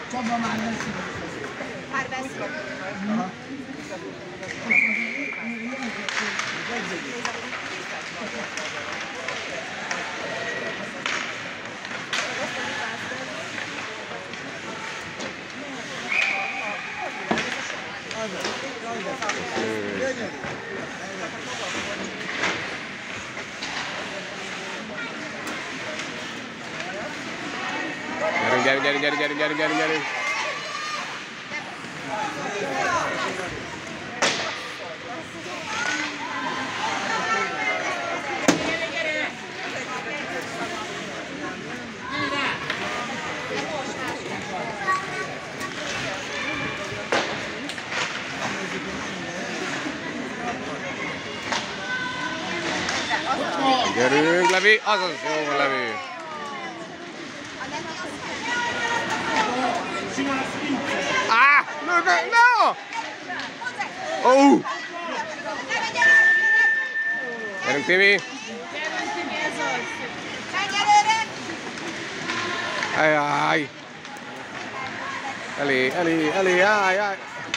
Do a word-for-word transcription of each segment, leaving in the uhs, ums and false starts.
Csaba már beszél. Már beszél. Aha. Gyerünk, gyerünk, gyerünk, gyerünk, gyerünk, gyerünk, gyerünk. Gyerünk, Levi! Azaz, jó, Levi! Ah! No, no, no! Oh! Gyerünk, Timi! Ajaj! Elé, elé, elé, állj, állj!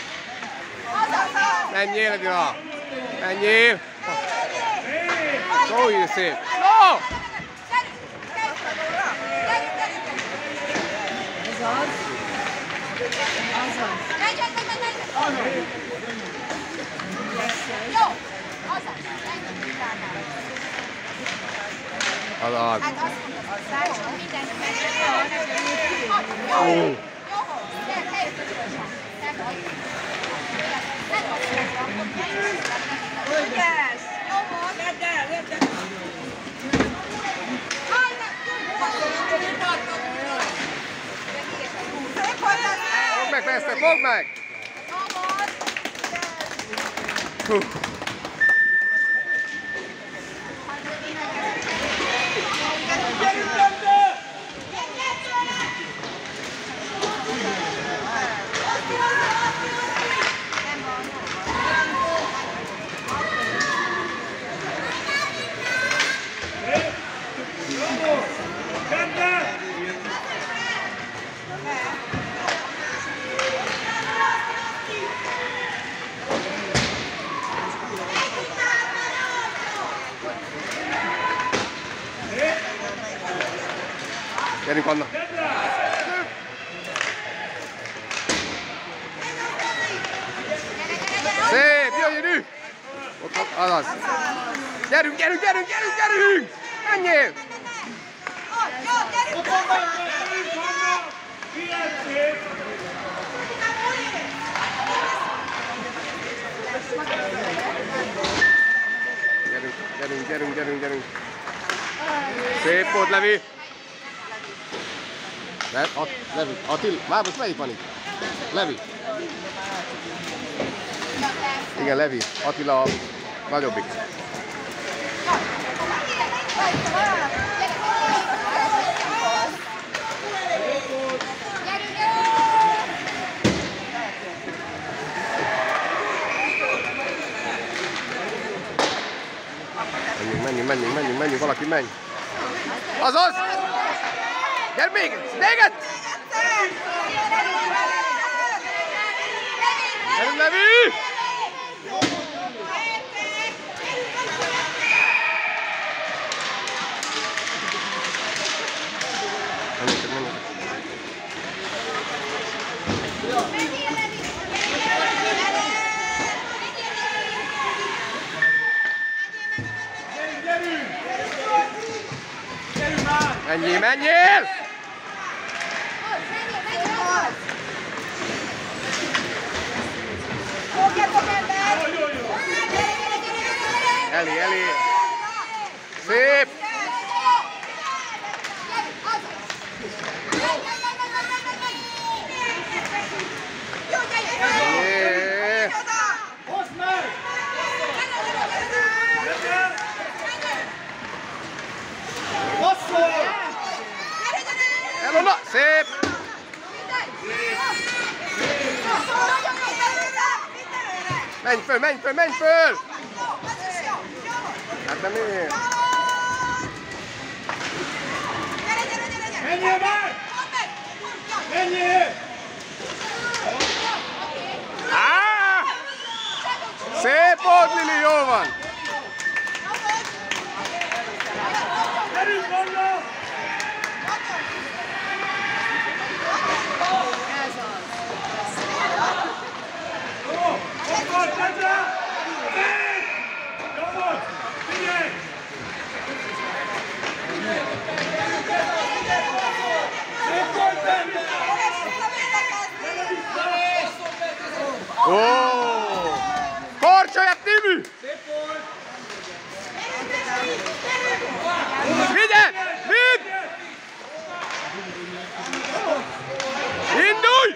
Menjél, Edina! Menjél! Szólj, szép! No! Azaz. Hát azt mondod, hogy szárson mindenki Ó. Jó, jó, gyere, helyet a gyorsan. Nem vagy. Nem vagy. Ügyes! Jó volt. Vedd el, vedd el. Fogd meg, Feszter, fogd meg! Hú. Gyerünk, Anna! Szép, jöjjön! Ott, ott, azaz! Gyerünk, gyerünk, gyerünk, gyerünk, gyerünk! Menjél! Gyerünk, gyerünk, gyerünk, gyerünk, gyerünk! Szép volt, Levi! Le, At, Levi, Attila, már most melyik van itt? Levi. Igen, Levi, Attila a nagyobbik. Menjünk, menjünk, menjünk, menjünk, menjünk, valaki menj. Azaz! Gyere még! Még egy! Gyerünk, Levi! Menjünk, menjünk. Menjél, menjél! Elé, elé! Szép! Jé! Elona! Szép! Menj föl, menj föl, menj föl! Hát nem én! Menjél már! Menjél! Ó! Korcsolyát Timi! Vigye! Vidd! Indulj!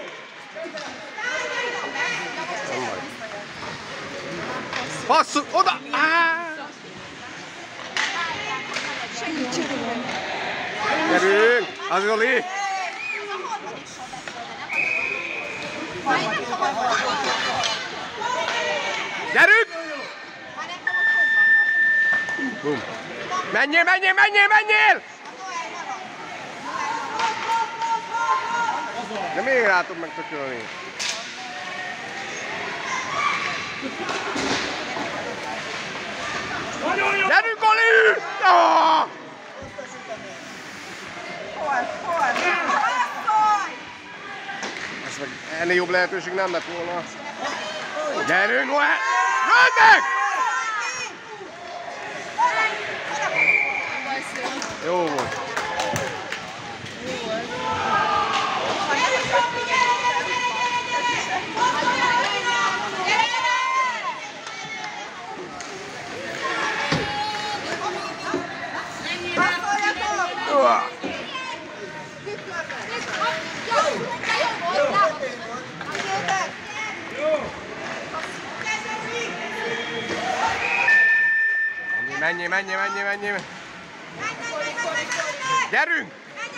Passzol! Oda! Gyerünk! Az Zoli! Gyerünk! Bum. Menjél, menjél, menjél, menjél! De még rá tud megtökölni. Gyerünk, Oli! Oh! Ez meg ennél jobb lehetőség nem lett volna. Gyerünk, Noel! Röld meg! Jó volt. Menjél, menjél, menjél, menjél! Gyerünk!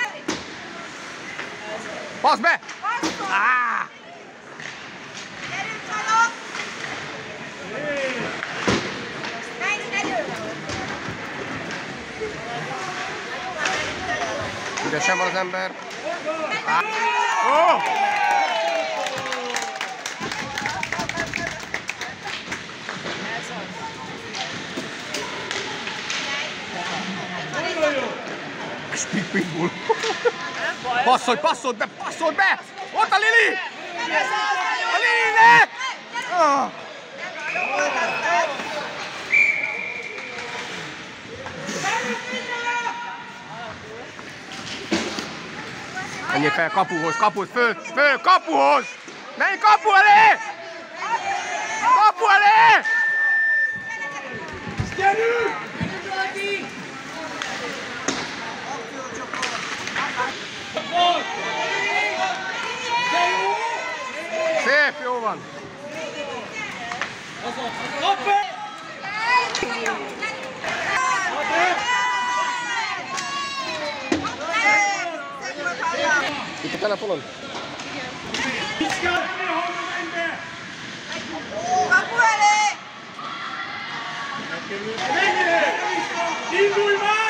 Passz be! Ah! Gyerünk, csalok! Menj, gyerünk! Ügyesen van az ember. Ah! Oh! Pitbull. Passzolj, passzolj be, passzolj be! Ott a Lili! A Lilinek! Oh. Menjél fel kapuhoz, kapuhoz, föl, föl, kapuhoz! Menj kapu elé! Kapu elé! Gyerünk! Szép, jó van! Itt a telefonon? Kapu elé! Indulj már!